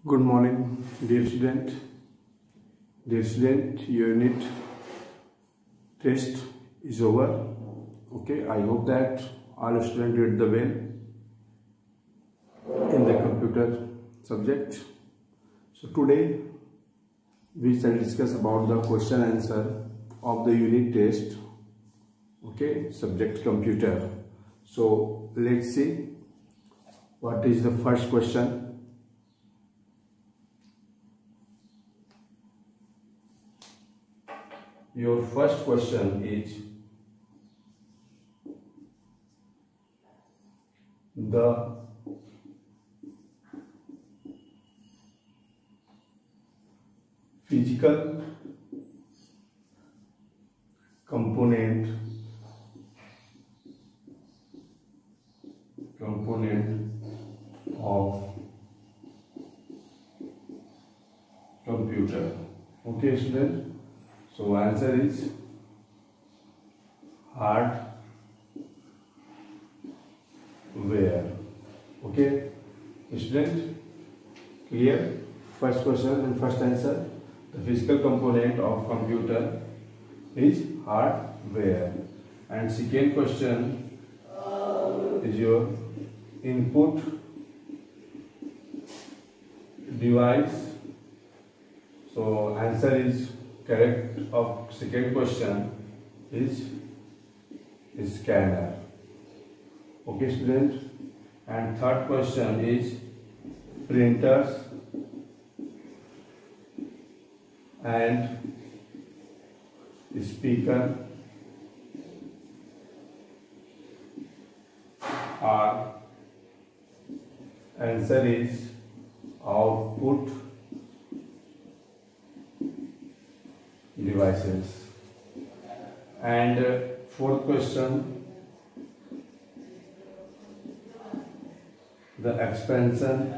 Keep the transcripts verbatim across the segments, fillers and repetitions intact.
Good morning, dear student. Dear student, your unit test is over. Okay, I hope that all students did the well in the computer subject. So today we shall discuss about the question answer of the unit test. Okay, subject computer. So let's see what is the first question. Your first question is the physical component component of computer. Okay, student. So answer is hardware. Okay, student, clear? First question and first answer. The physical component of computer is hardware. And second question is your input device. So answer is correct of second question is scanner. Okay, student. And third question is printers and speaker are answer is output devices. And uh, fourth question, the expansion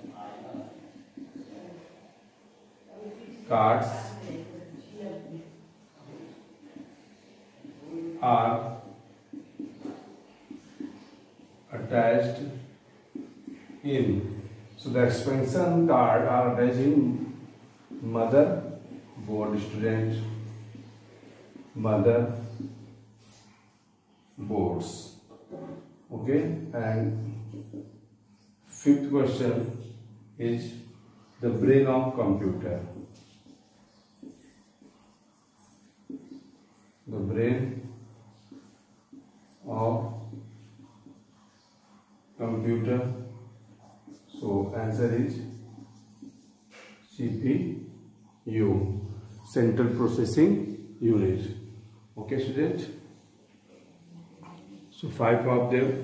cards are attached in. So the expansion card are attached in mother board, student, mother boards. Okay, and fifth question is the brain of computer. The brain of computer. So answer is C P U. Central Processing Unit. Okay, student. So five of them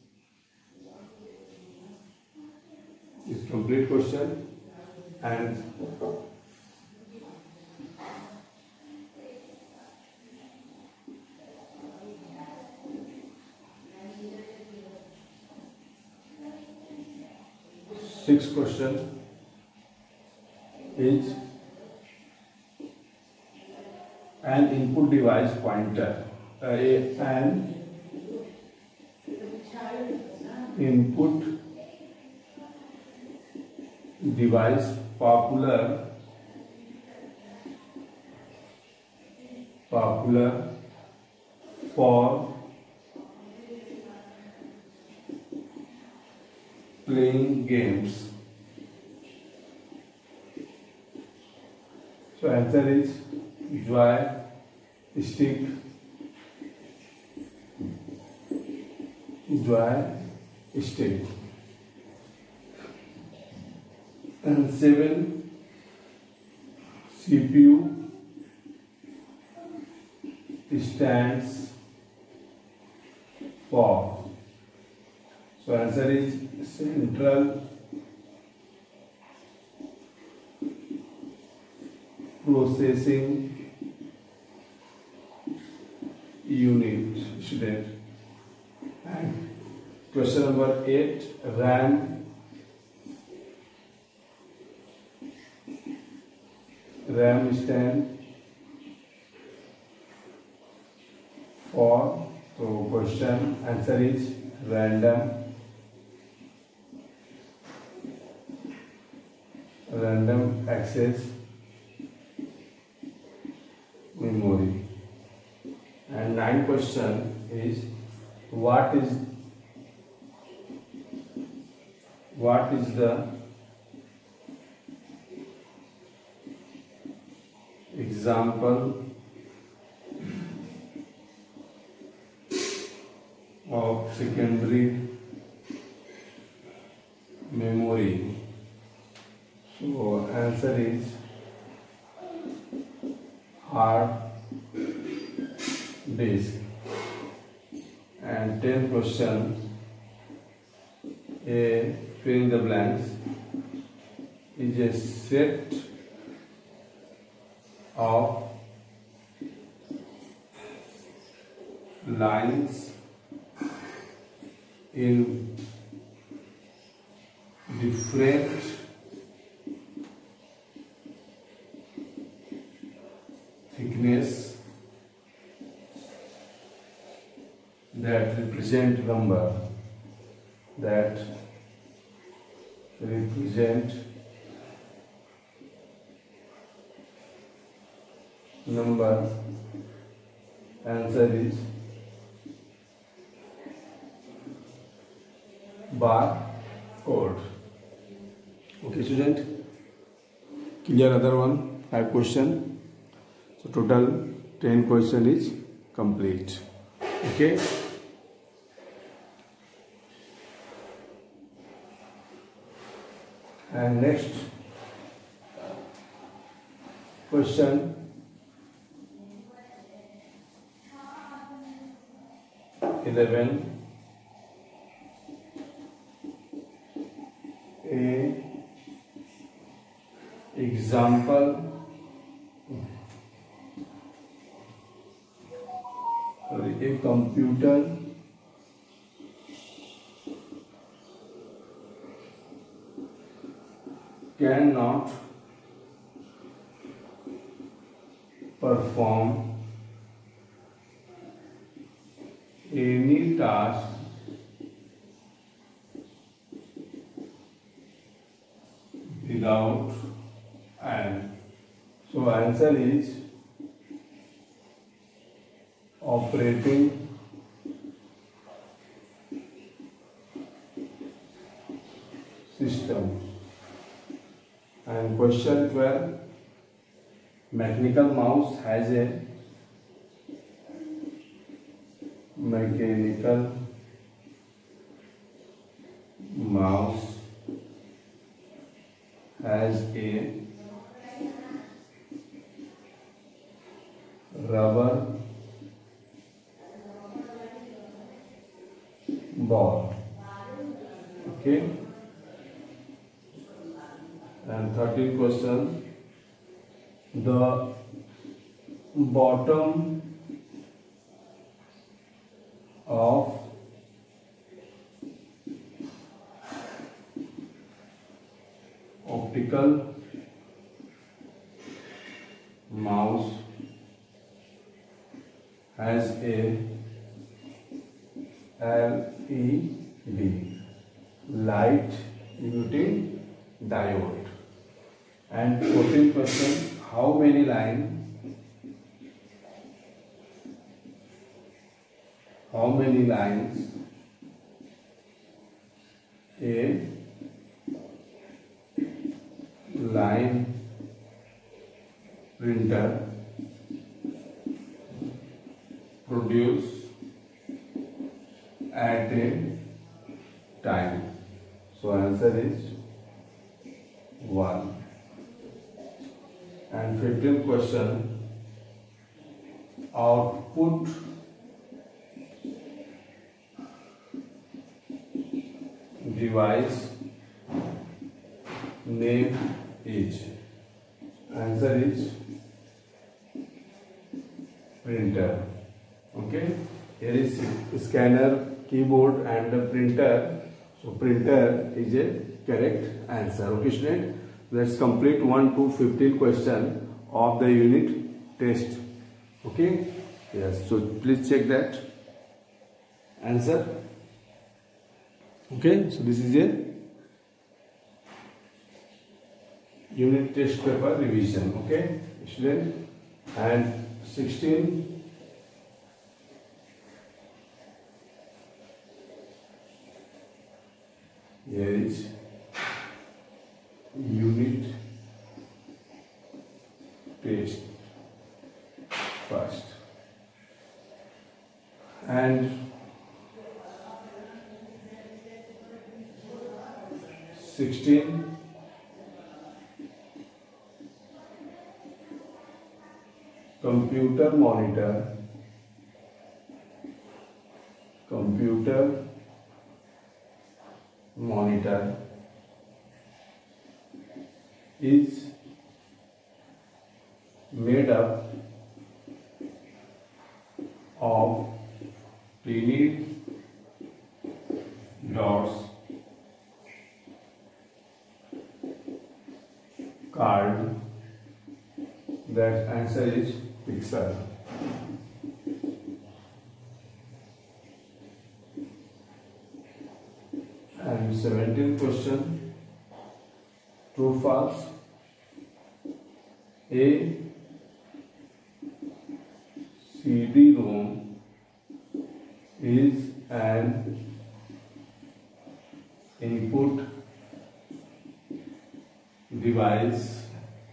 is complete question, and sixth question is an input device pointer. Uh, an input device popular popular for playing games. So answer is joystick. Joystick. And seven, C P U stands for. So answer is Central Processing Unit, student. And question number eight, RAM. RAM stand for. So question answer is random random access memory. And ninth question is what is what is the example of secondary memory? So answer is hard disk. And tenth question, a fill in the blanks is a set of lines in different thickness that represent number that represent number. Answer is bar code. Okay student, clear? Other one five question, so total ten question is complete. Okay, and next question, eleven, a example a computer cannot perform any task without and. So answer is operating system. And question twelve, mechanical mouse has a mechanical mouse has a rubber ball. Okay, and thirteenth question, the bottom of optical mouse has a L E D light emitting diode. And fourteenth question, how many lines how many lines a line printer produce at a time? So answer is one. And fifteenth question, output device name is. Answer is printer. Okay, here is scanner, keyboard and the printer. So printer is a correct answer. Okay student, let's complete one to fifteen question of the unit test. Okay, yes, so please check that answer. Okay, so this is a unit test paper revision. Okay, student. And sixteen, here is unit test first, and sixteen, computer monitor, computer monitor is made up of tiny dots card. That answer is pixel. And seventeenth question, true false. A C D ROM is an input device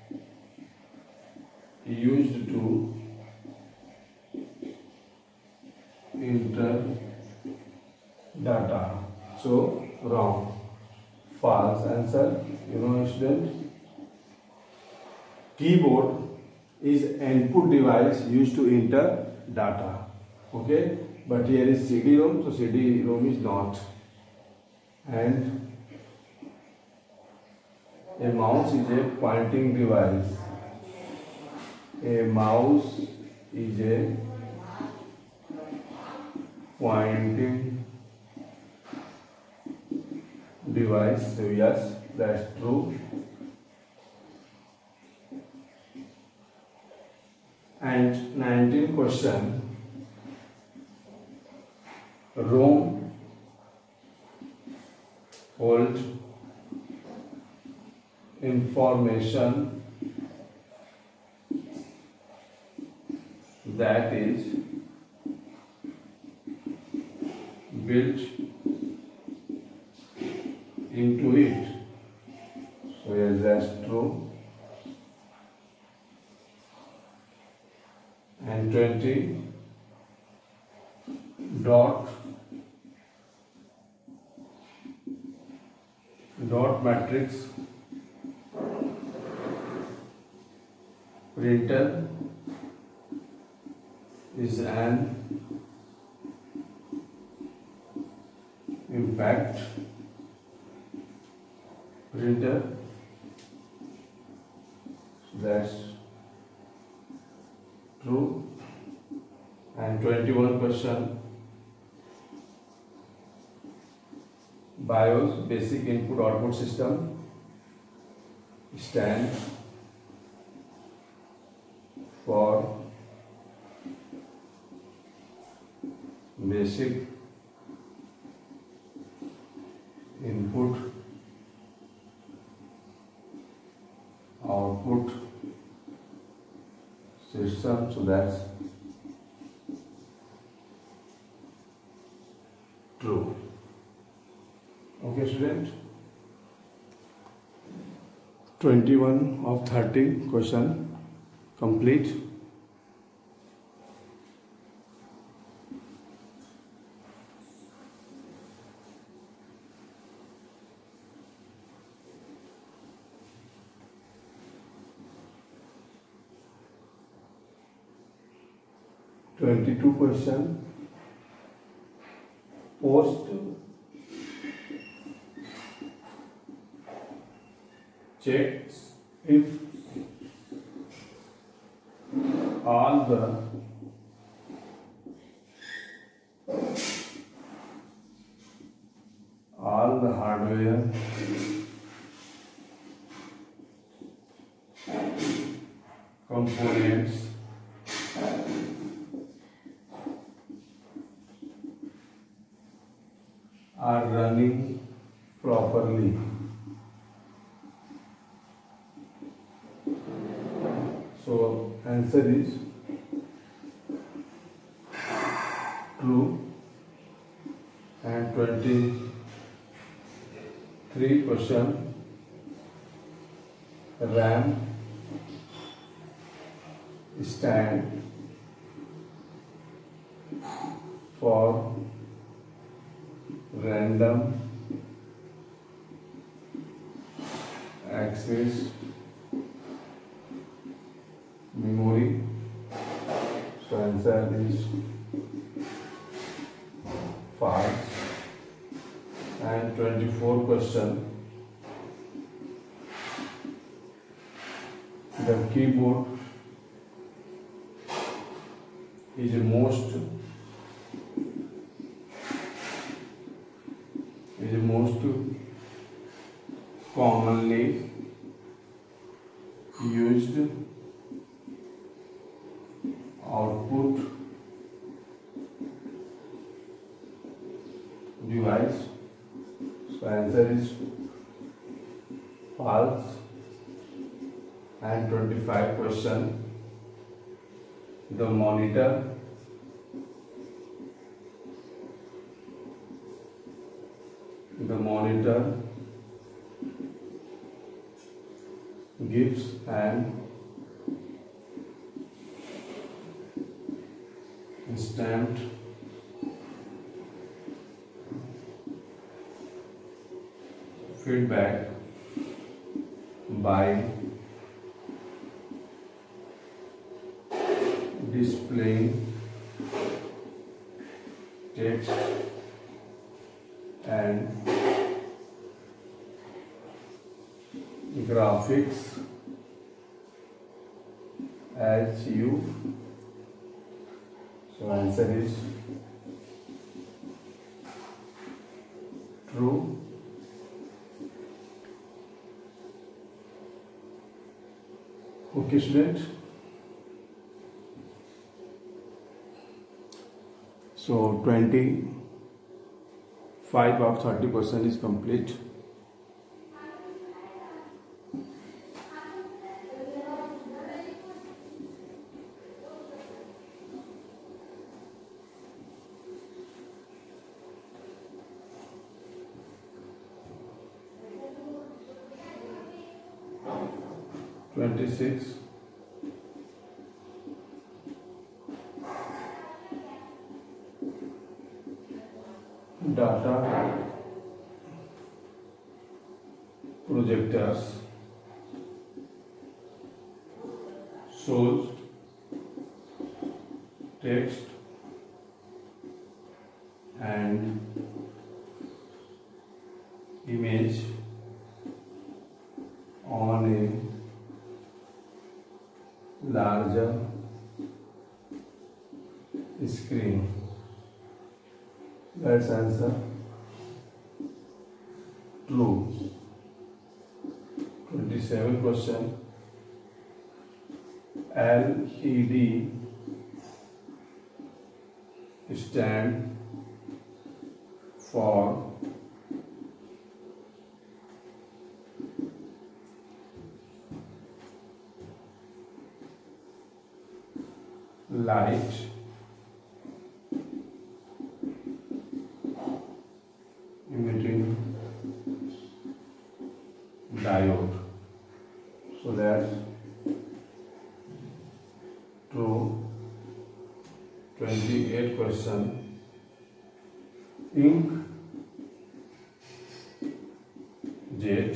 used to enter data. So wrong. False answer. You know, student, keyboard is input device used to enter data. Okay, but here is C D ROM, so C D ROM is not. And a mouse is a pointing device. A mouse is a pointing device. So yes, that's true. And nineteenth question, ROM hold information that is built into it. So yes, that's true. And twenty, dot dot matrix printer is an impact printer. That's true. And twenty-one question, BIOS, basic input output system, stand for basic input output system. So that's true. Okay, student. twenty-one of thirty question complete. twenty-two question, post checks if all the all the hardware components are running properly. answer is true. And twenty-three question, RAM stand for random access memory. So answer is false. And twenty-four question, the keyboard is the most is the most commonly used output device. So answer is false. And twenty-five question, the monitor the monitor gives an instant feedback by displaying text and graphics as you. So answer is true. Okay, student. So twenty-five of thirty percent is complete. twenty-six, data projectors shows text and image on a larger screen. Let's answer true. twenty-seven question, L E D stand for light emitting diode. So that's true. twenty-eight question, ink jet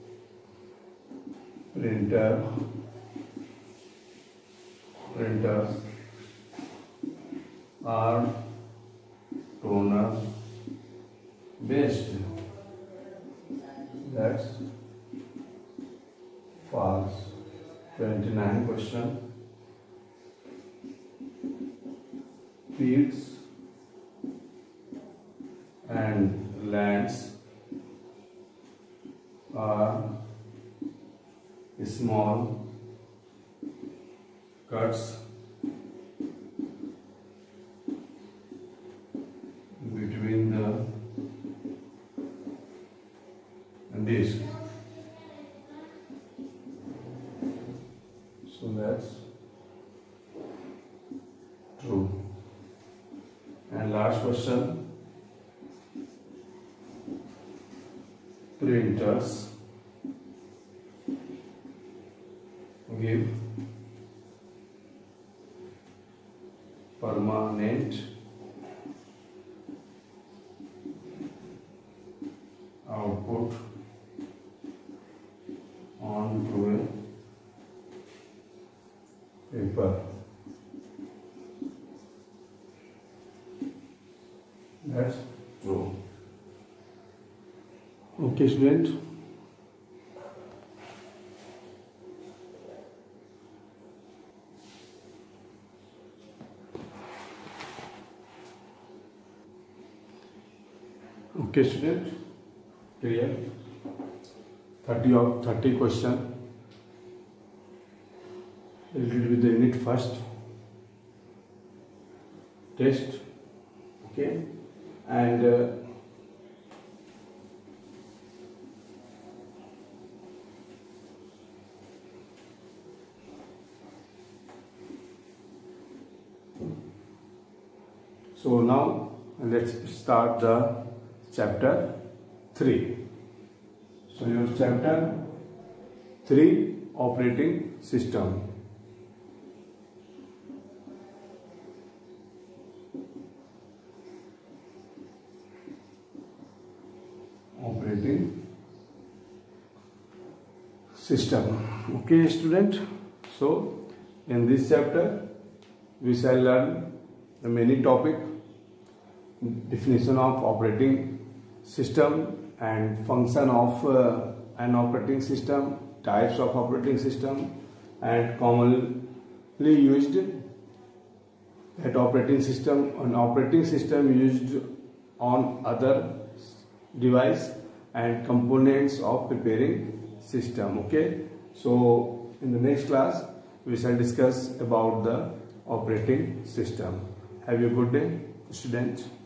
printer printers are toner based. That's false. twenty-nine question, peaks and lands are small cuts between the disc. So that's question. Printers give permanent output onto a paper. That's true. Okay, student. Okay, student. Clear. Thirty of thirty question. Related with the unit first test. Okay, and. Uh, So now let's start the chapter three. So your chapter three, operating system. Operating system. Okay, student. So in this chapter we shall learn the many topic, definition of operating system and function of uh, an operating system, types of operating system, and commonly used that operating system, an operating system used on other device, and components of preparing system. Okay, so in the next class we shall discuss about the operating system. Have a good day, students.